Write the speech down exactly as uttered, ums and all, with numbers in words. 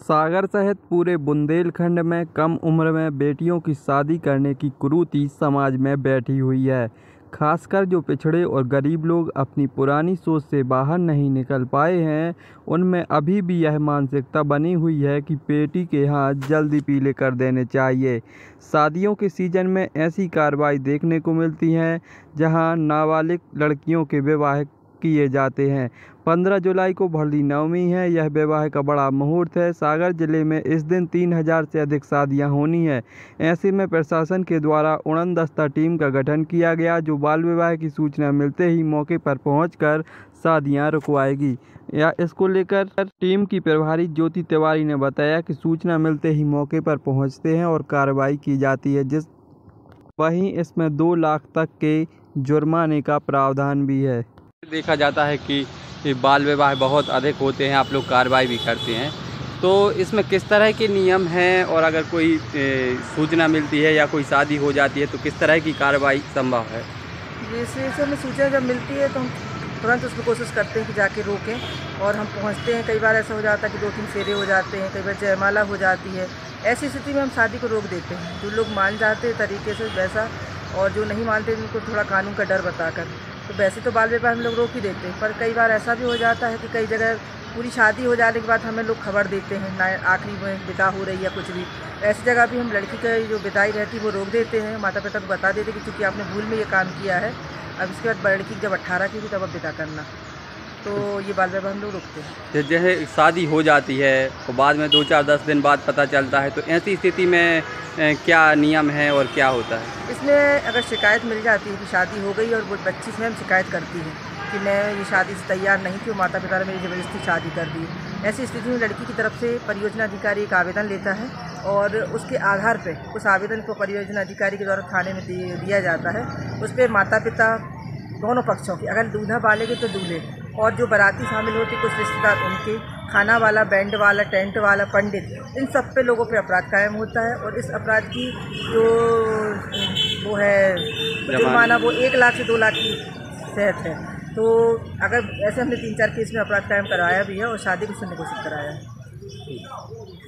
सागर सहित पूरे बुंदेलखंड में कम उम्र में बेटियों की शादी करने की कुरीति समाज में बैठी हुई है। खासकर जो पिछड़े और गरीब लोग अपनी पुरानी सोच से बाहर नहीं निकल पाए हैं, उनमें अभी भी यह मानसिकता बनी हुई है कि बेटी के हाथ जल्दी पीले कर देने चाहिए। शादियों के सीजन में ऐसी कार्रवाई देखने को मिलती है जहां नाबालिग लड़कियों के विवाह किए जाते हैं। पंद्रह जुलाई को भरली नवमी है। यह विवाह का बड़ा मुहूर्त है। सागर जिले में इस दिन तीन हज़ार से अधिक शादियां होनी है। ऐसे में प्रशासन के द्वारा उड़न दस्ता टीम का गठन किया गया, जो बाल विवाह की सूचना मिलते ही मौके पर पहुंचकर शादियां रुकवाएगी। या इसको लेकर टीम की प्रभारी ज्योति तिवारी ने बताया कि सूचना मिलते ही मौके पर पहुँचते हैं और कार्रवाई की जाती है। जिस वहीं इसमें दो लाख तक के जुर्माने का प्रावधान भी है। देखा जाता है कि बाल विवाह बहुत अधिक होते हैं, आप लोग कार्रवाई भी करते हैं, तो इसमें किस तरह के नियम हैं और अगर कोई सूचना मिलती है या कोई शादी हो जाती है तो किस तरह की कार्रवाई संभव है? जैसे से हमें सूचना जब मिलती है तो हम तुरंत उसमें कोशिश करते हैं कि जाके रोकें, और हम पहुंचते हैं। कई बार ऐसा हो जाता है कि दो तीन फेरे हो जाते हैं, कई बार जयमाला हो जाती है। ऐसी स्थिति में हम शादी को रोक देते हैं। जो लोग मान जाते हैं तरीके से वैसा, और जो नहीं मानते उनको थोड़ा कानून का डर बताकर, तो वैसे तो बाल विवाह हम लोग रोक ही देते हैं। पर कई बार ऐसा भी हो जाता है कि कई जगह पूरी शादी हो जाने के बाद हमें लोग खबर देते हैं, ना आखिरी में विदा हो रही है कुछ भी, ऐसी जगह भी हम लड़की की जो विदाई रहती है वो रोक देते हैं। माता पिता को बता देते हैं कि चूँकि आपने भूल में ये काम किया है, अब इसके बाद लड़की जब अट्ठारह की हुई तब अब विदा करना, तो ये बाल विवाह हम लोग रोकते हैं। जैसे शादी हो जाती है और बाद में दो चार दस दिन बाद पता चलता है, तो ऐसी स्थिति में क्या नियम है और क्या होता है? इसमें अगर शिकायत मिल जाती है कि शादी हो गई और वो बच्ची स्वयं शिकायत करती है कि मैं ये शादी से तैयार नहीं थी और माता पिता ने मेरी ज़बरदस्ती शादी कर दी, ऐसी स्थिति में लड़की की तरफ से परियोजना अधिकारी एक आवेदन लेता है और उसके आधार पर उस आवेदन को परियोजना अधिकारी के द्वारा थाने में दिया जाता है। उस पर माता पिता दोनों पक्षों की, अगर दूल्हा वाले के तो दूल्हे, और जो बाराती शामिल होती कुछ रिश्तेदार उनके, खाना वाला, बैंड वाला, टेंट वाला, पंडित, इन सब पे लोगों पे अपराध कायम होता है। और इस अपराध की जो वो है जुर्माना वो एक लाख से दो लाख की सहत है। तो अगर ऐसे हमने तीन चार केस में अपराध कायम कराया भी है और शादी को सुनने को कराया है।